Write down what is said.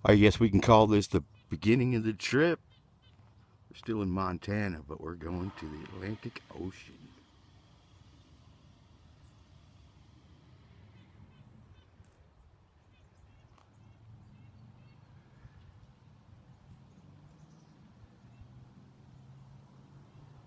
I guess we can call this the beginning of the trip. We're still in Montana, but we're going to the Atlantic Ocean.